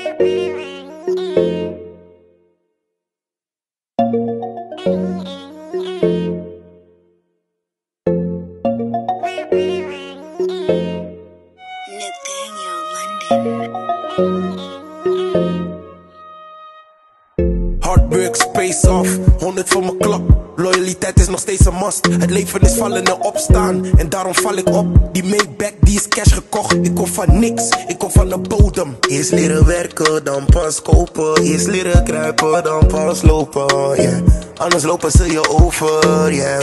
Hard work, space off, 100 voor mijn klok. Loyaliteit is nog steeds een must. Het leven is vallen en opstaan, en daarom val ik op. Die Maybach, die is cash gekocht. Ik kom van niks, ik kom van de bodem. Eerst leren werken, dan pas kopen. Eerst leren kruipen, dan pas lopen, yeah. Anders lopen ze je over, yeah.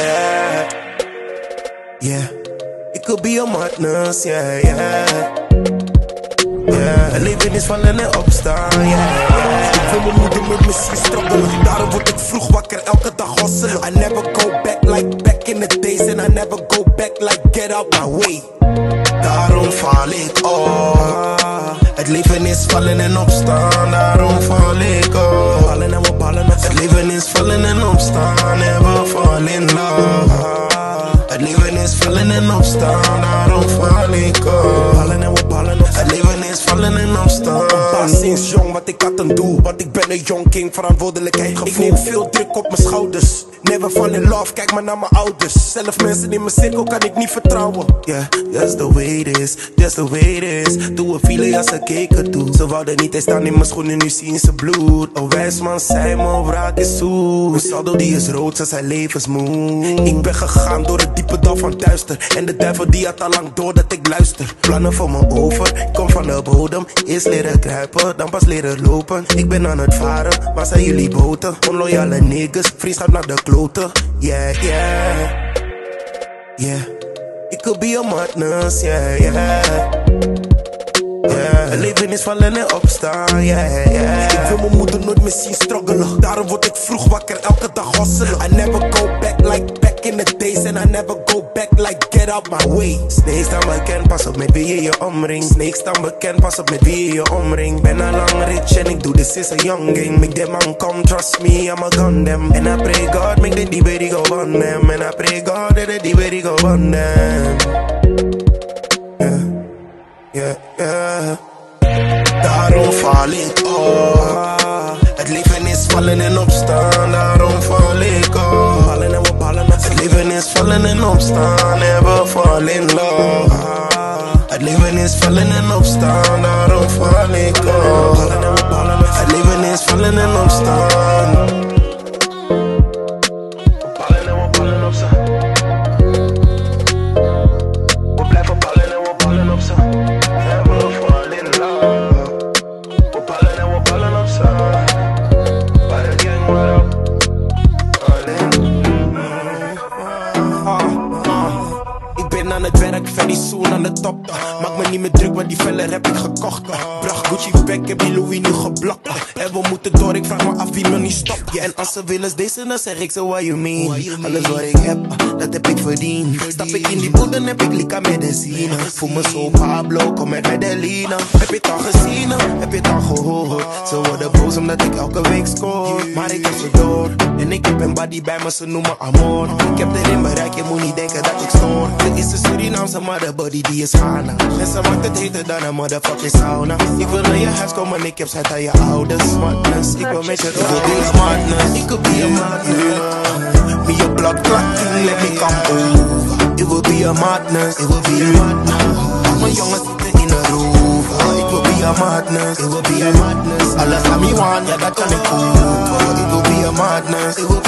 Yeah, it could be a madness, yeah, yeah. Yeah, het leven is vallen en opstaan, yeah, yeah. Ik wil mijn moeder met me zien struggelen. Daarom word ik vroeg wakker, elke dag hosselen. I never go back like back in the days. And I never go back like get out my way. Daarom val ik op. Het leven is vallen en opstaan. Daarom val ik op. Ballen en we ballen op. Het leven is vallen en opstaan. En we vallen in love. Het leven is vallen en opstaan. Daarom val ik op. Ballen en we ballen op. Het leven is vallen en opstaan. Pas sinds jong wat ik had een doel. Want ik ben een young king, verantwoordelijkheid gevoel. Ik neem veel druk op mijn schouders. Never fall in love, kijk maar naar mijn ouders. Zelf mensen in mijn cirkel kan ik niet vertrouwen. Yeah, that's the way it is, that's the way it is. Toen we vielen als ze keken toe. Ze wouden niet eens staan in mijn schoenen, nu zien ze bloed. Een wijs man zei me, wraak is zoet. Mijn saldo die is rood, ze zijn levensmoe. Ik ben gegaan door het diepe dal van duister. En de duivel die had al lang door dat ik luister. Plannen voor me over, ik kom van de bodem. Eerst leren kruipen, dan pas leren lopen. Ik ben aan het varen, waar zijn jullie boten? Onloyale niggas, vriendschap naar de kloten. Yeah, yeah, yeah. It could be a madness, yeah, yeah. Yeah, het leven is vallen en opstaan, yeah, yeah. Ik wil mijn moeder nooit meer zien struggelen. Daarom word ik vroeg wakker, elke dag hosselen. I never go back like back in the days. And I never go back like get out my way. Snakes staan bekend, pas op met wie je je omringt. Snakes staan bekend, pas op met wie je je omringt. Ben al lang rich en ik doe dit sinds een young game. Make them man come, trust me, I'm a gun them. And I pray God, make the D-Baby go on them. And I pray God, that the D-Baby go on them. Yeah, yeah. Daarom val ik op. Het leven is vallen en opstaan. Daarom val ik op. Ballen en we ballen op. Het leven is vallen en opstaan. En we vallen in love. Het leven is vallen en opstaan. Daarom val ik op. Ballen en we ballen op. Het leven is vallen en opstaan. Ballen en we ballen op ze. We blijven ballen en we ballen op ze. Aan het werk, very soon aan de top. Maak me niet meer druk, maar die vellen heb ik gekocht. Bracht Gucci weg, heb die Louis nu geblokt. En we moeten door, ik vraag me af wie me niet stopt. Ja, en als ze willen deze, dan zeg ik zo what you mean. Alles wat ik heb, dat heb ik verdiend. Stap ik in die boel, dan heb ik lika medicine. Voel me zo Pablo, kom met Medelina. Heb je het al gezien, heb je het al gehoord? Ze worden boos omdat ik elke week score. Maar ik heb ze door, en ik heb een body bij me, ze noemen amor. Ik heb erin bereikt, je moet niet denken dat ik stoor. Dit is de Surinaamse motherbody, die is Ghana. En ze maakt het heter dan een motherfucking sauna. Ik wil naar je huis komen, ik heb scheid aan je ouders. Madness, ik wil met je doen. Ik wil be a madness, ik wil be a madness. Me a blood clotting, let me come over. It will be a madness, it will be a madness. Mijn jongens zitten in een roof. It will be a madness, it will be a madness. Alles aan me want, ja dat kan ik kopen. It will be a madness, it will